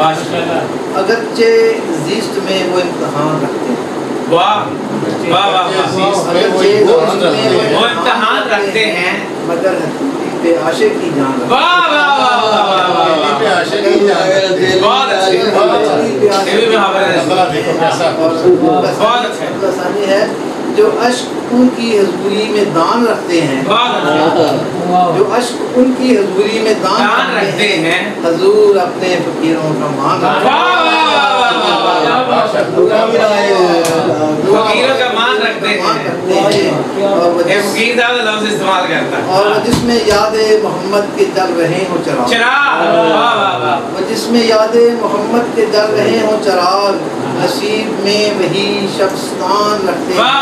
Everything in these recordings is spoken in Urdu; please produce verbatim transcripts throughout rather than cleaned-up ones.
اگرچہ زیست میں وہ امتحان رکھتے ہیں. واہ واہ واہ وہ امتحان رکھتے ہیں مگر پہ عاشق کی جان رکھتے ہیں. واہ واہ واہ بہت اچھے ثانی ہے جو اشک ان کی حضوری میں دان رکھتے ہیں. جو اشک ان کی حضوری میں دان رکھتے ہیں حضور اپنے فقیروں کا مان رکھتے ہیں. فقیروں کا مان رکھتے ہیں. فقیر زیادہ لفظ استعمال کرتا ہے. اور جس میں یاد محمد کے جل رہے ہوں چراغ. جس میں یاد محمد کے جل رہے ہوں چراغ نصیب میں وہی شخصان رکھتے ہیں.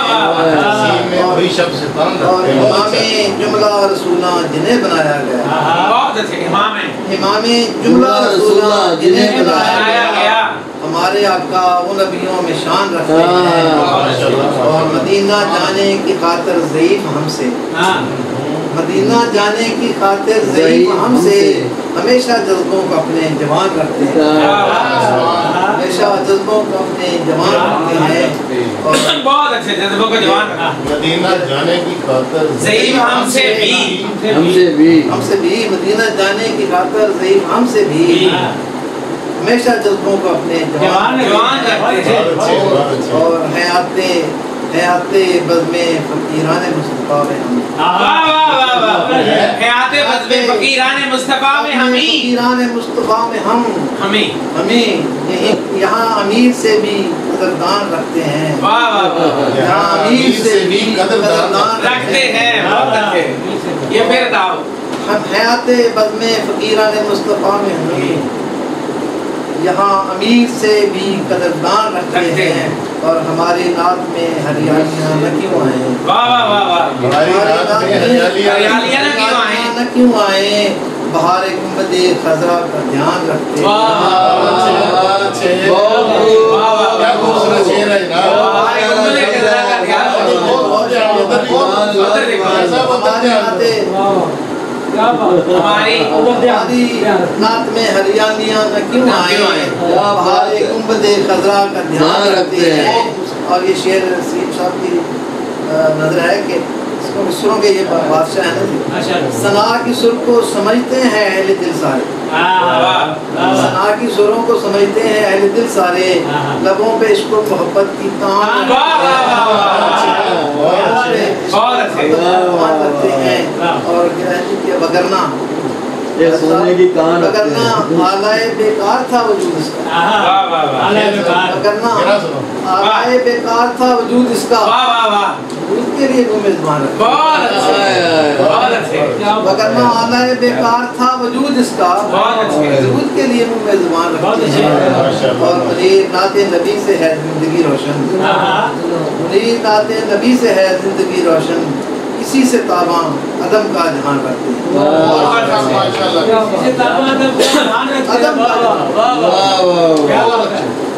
اور امام جملہ رسولہ جنہیں بنایا گیا. امام جملہ رسولہ جنہیں بنایا گیا. ہمارے آقا وہ نبیوں میں شان رکھتے ہیں. اور مدینہ جانے کی خاطر ضعیف ہم سے مدینہ جانے کی خاطر ضعیف ہم سے ہمیشہ جذبوں کو اپنے جوان رکھتے ہیں. ہمیشہ جذبوں کو اپنے جوان رکھتے ہیں. بہت اچھے جذبوں کو جوان مدینہ جانے کی خاطر ضعیف ہم سے بھی ہم سے بھی ہم سے بھی مدینہ جانے کی خاطر ضعیف ہم سے بھی ہمیشہ جذبوں کو اپنے جوان رکھتے ہیں. اور حیات حیات بزم فقیران مصطفیٰ میں ہم حیات بزم فقیران مصطفیٰ میں ہمیں فقیران مصطفیٰ میں ہم ہمیں ہمیں یہاں امیر سے بھی قدردان رکھتے ہیں. یہاں امیر سے بھی قدردان رکھتے ہیں. یہ پھر داؤ حیات بزم فقیران مصطفیٰ میں ہمیں یہاں امیر سے بھی قدردان رکھتے ہیں. اور ہماری نعت میں ہریالیاں نہ کیوں آئیں. ہماری نعت میں ہریالیاں نہ کیوں آئیں. بہار گنبد خضرا کا دھیان رکھتے ہیں. ہماری نعت میں ہریالیاں نہ کیوں آئیں. بہار گنبد خضرا کا دھیان رکھتے ہیں. اور یہ شعر سید صاحب کی نظر ہے کہ سروں کے یہ بادشاہ ہیں نا. ثنا کی سر کو سمجھتے ہیں اہل دل سارے. ثنا کی سروں کو سمجھتے ہیں اہل دل سارے. لبوں پہ عشق و محبت کی تان رکھتے ہیں. اور وگرنہ سونے کی کان وگرنہ آلائے بیکار تھا وجود اس کا. وگرنہ آلائے بیکار تھا وجود اس کا. اس کے لیے وہ میزبان رکھتے ہیں. وگرنہ آلائے بیکار تھا وجود اس کا. وجود کے لیے وہ میزبان رکھتے ہیں. اور منیر نعت نبی سے ہے زندگی روشن. منیر نعت نبی سے ہے زندگی روشن. اسی سے تاباں عدم کا جہان رکھتے ہیں. عدم کا جہان